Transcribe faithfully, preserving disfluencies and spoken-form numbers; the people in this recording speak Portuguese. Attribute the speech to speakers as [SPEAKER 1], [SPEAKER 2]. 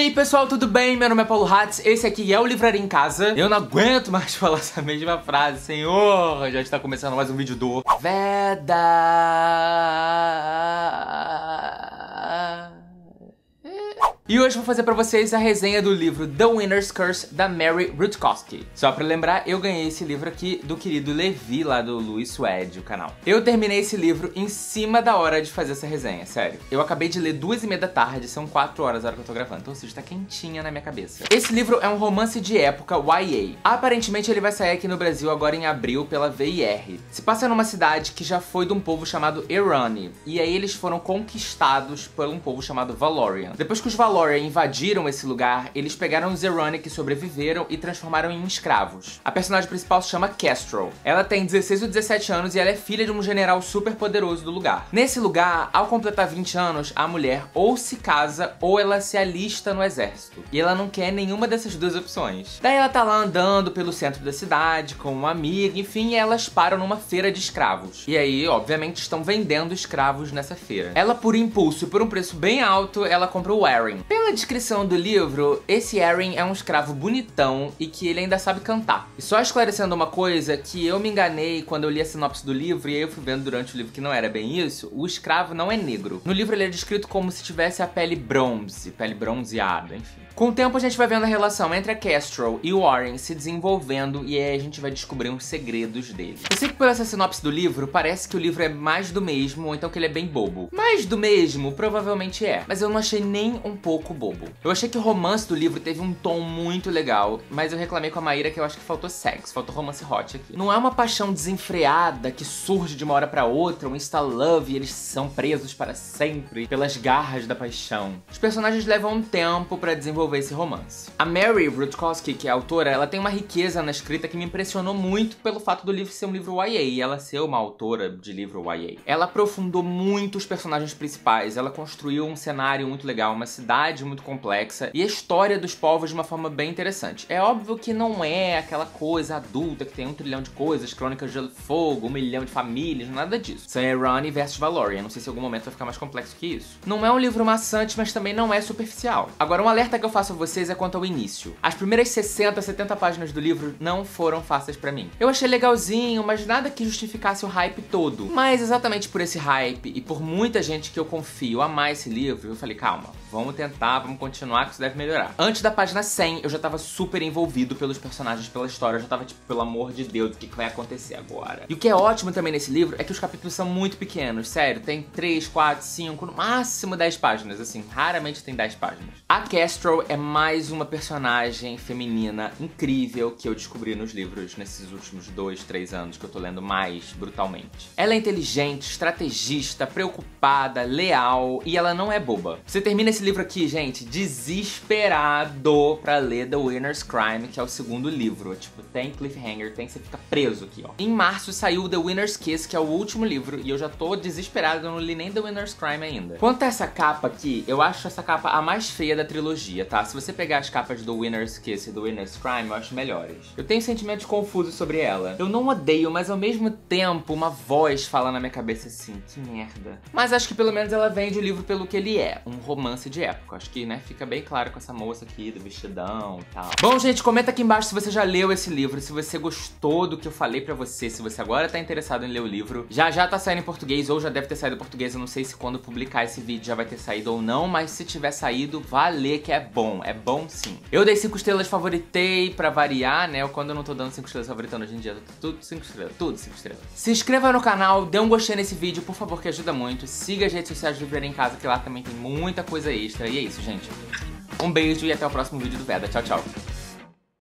[SPEAKER 1] E aí pessoal, tudo bem? Meu nome é Paulo Hatz, esse aqui é o Livraria em Casa. Eu não aguento mais falar essa mesma frase, senhor. Já está começando mais um vídeo do Veda. E hoje eu vou fazer pra vocês a resenha do livro The Winner's Curse, da Mary Rutkowski. Só pra lembrar, eu ganhei esse livro aqui do querido Levi, lá do Louis Suede, o canal. Eu terminei esse livro em cima da hora de fazer essa resenha, sério. Eu acabei de ler duas e meia da tarde, são quatro horas a hora que eu tô gravando, então ou seja, tá quentinha na minha cabeça. Esse livro é um romance de época Y A. Aparentemente ele vai sair aqui no Brasil agora em abril pela V I R. Se passa numa cidade que já foi de um povo chamado Irani, e aí eles foram conquistados por um povo chamado Valorian. Depois que os Valorian invadiram esse lugar, eles pegaram os Irani que sobreviveram e transformaram em escravos. A personagem principal se chama Kestrel. Ela tem dezesseis ou dezessete anos e ela é filha de um general super poderoso do lugar. Nesse lugar, ao completar vinte anos, a mulher ou se casa ou ela se alista no exército. E ela não quer nenhuma dessas duas opções. Daí ela tá lá andando pelo centro da cidade com uma amiga, enfim, e elas param numa feira de escravos. E aí, obviamente, estão vendendo escravos nessa feira. Ela, por impulso e por um preço bem alto, ela compra o Erin. Pela descrição do livro, esse Erin é um escravo bonitão e que ele ainda sabe cantar. E só esclarecendo uma coisa, que eu me enganei quando eu li a sinopse do livro, e aí eu fui vendo durante o livro que não era bem isso, o escravo não é negro. No livro ele é descrito como se tivesse a pele bronze, pele bronzeada, enfim. Com o tempo a gente vai vendo a relação entre a Kestrel e o Warren se desenvolvendo e aí a gente vai descobrir uns segredos dele. Eu sei que por essa sinopse do livro, parece que o livro é mais do mesmo, ou então que ele é bem bobo. Mais do mesmo, provavelmente é, mas eu não achei nem um pouco bobo. Eu achei que o romance do livro teve um tom muito legal, mas eu reclamei com a Maíra que eu acho que faltou sexo, faltou romance hot aqui. Não é uma paixão desenfreada que surge de uma hora pra outra, um insta-love e eles são presos para sempre pelas garras da paixão. Os personagens levam um tempo pra desenvolver esse romance. A Mary Rutkowski, que é a autora, ela tem uma riqueza na escrita que me impressionou muito pelo fato do livro ser um livro Y A e ela ser uma autora de livro Y A. Ela aprofundou muito os personagens principais, ela construiu um cenário muito legal, uma cidade muito complexa e a história dos povos de uma forma bem interessante. É óbvio que não é aquela coisa adulta que tem um trilhão de coisas, crônicas de Gelo e Fogo, um milhão de famílias, nada disso. São Irani versus Valorian, não sei se em algum momento vai ficar mais complexo que isso. Não é um livro maçante, mas também não é superficial. Agora, um alerta que eu faço a vocês é quanto ao início. As primeiras sessenta, setenta páginas do livro não foram fáceis pra mim. Eu achei legalzinho, mas nada que justificasse o hype todo. Mas exatamente por esse hype e por muita gente que eu confio amar esse livro, eu falei, calma, vamos tentar, vamos continuar que isso deve melhorar. Antes da página cem, eu já tava super envolvido pelos personagens, pela história, eu já tava tipo, pelo amor de Deus, o que que vai acontecer agora? E o que é ótimo também nesse livro é que os capítulos são muito pequenos, sério, tem três, quatro, cinco, no máximo dez páginas, assim, raramente tem dez páginas. A Kestrel é mais uma personagem feminina incrível que eu descobri nos livros nesses últimos dois, três anos que eu tô lendo mais brutalmente. Ela é inteligente, estrategista, preocupada, leal e ela não é boba. Você termina esse livro aqui, gente, desesperado pra ler The Winner's Crime, que é o segundo livro. Tipo, tem cliffhanger, tem que você fica preso aqui, ó. Em março saiu The Winner's Kiss, que é o último livro, e eu já tô desesperado, eu não li nem The Winner's Crime ainda. Quanto a essa capa aqui, eu acho essa capa a mais feia da trilogia, tá? Se você pegar as capas do Winner's Kiss e do Winner's Crime, eu acho melhores. Eu tenho sentimentos confusos sobre ela. Eu não odeio, mas ao mesmo tempo uma voz fala na minha cabeça assim, que merda. Mas acho que pelo menos ela vende o livro pelo que ele é, um romance de época. Acho que, né, fica bem claro com essa moça aqui, do vestidão e tal. Bom, gente, comenta aqui embaixo se você já leu esse livro, se você gostou do que eu falei pra você, se você agora tá interessado em ler o livro. Já já tá saindo em português, ou já deve ter saído em português, eu não sei se quando publicar esse vídeo já vai ter saído ou não, mas se tiver saído, vá ler que é bom, é bom sim. Eu dei cinco estrelas, favoritei pra variar, né? Quando eu não tô dando cinco estrelas favoritando hoje em dia, tudo cinco estrelas, tudo cinco estrelas. Se inscreva no canal, dê um gostei nesse vídeo, por favor, que ajuda muito. Siga as redes sociais do Livraria em Casa, que lá também tem muita coisa extra. E é isso, gente. Um beijo e até o próximo vídeo do Veda. Tchau, tchau.